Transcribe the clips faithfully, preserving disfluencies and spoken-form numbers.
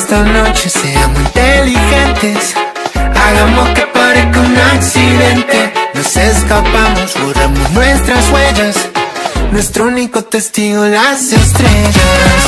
esta noche seamos inteligentes. Hagamos que parezca un accidente. Nos escapamos, borramos nuestras huellas. Nuestro único testigo, las estrellas.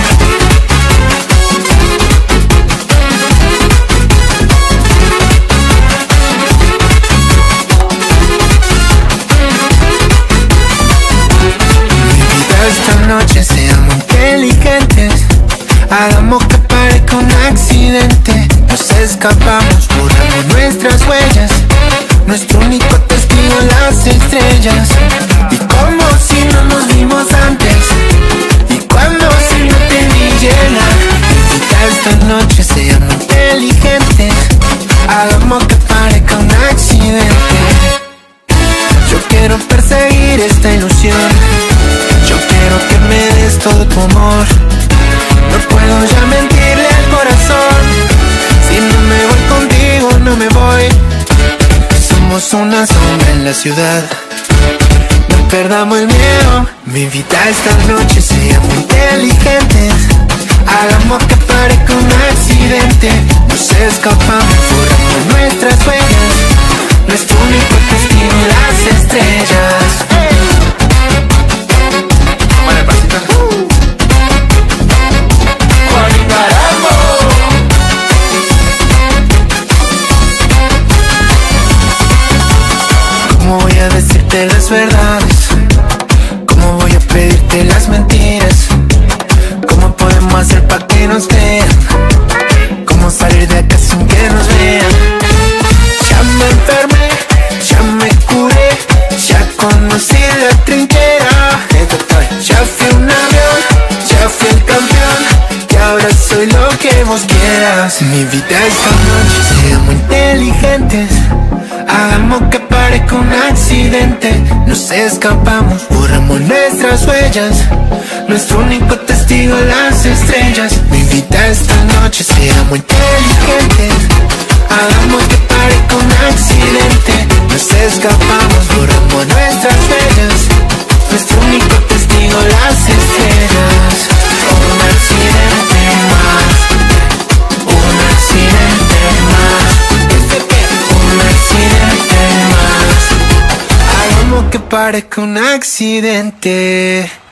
Esta noche seamos inteligentes. Hagamos que parezca un accidente. Nos escapamos, borramos nuestras huellas. Nuestro único testigo, las estrellas. Y como si no nos vimos antes. Y cuando si no te vi llegar. Esta noche seamos inteligentes. Hagamos que parezca un accidente. Yo quiero perseguir esta ilusión. Yo quiero que me des todo tu amor. No puedo ya mentirle al corazón. Si no me voy contigo, no me voy. Somos una sombra en la ciudad. No perdamos el miedo. Me invita esta noche, seamos inteligentes. Hagamos que parezca un accidente. Nos escapamos, borramos nuestras huellas. Nuestro único testigo, las estrellas. ¿Cómo voy a decirte las verdades? ¿Cómo voy a pedirte las mentiras? ¿Cómo podemos hacer para que nos vean? ¿Cómo salir de acá sin que nos vean? Ya me enfermé, ya me curé, ya conocí la trinchera. Ya fui un avión, ya fui el campeón, y ahora soy lo que vos quieras. Mi vida esta noche, seamos inteligentes. Hagamos que parezca un accidente. Nos escapamos, borramos nuestras huellas. Nuestro único testigo, las estrellas. Me invita esta noche, seamos inteligentes. Hagamos que parezca un accidente. Nos escapamos, borramos nuestras huellas. Nuestro único testigo, las estrellas. Un accidente más. Un accidente más. Un accidente más. Hagamos que parezca un accidente.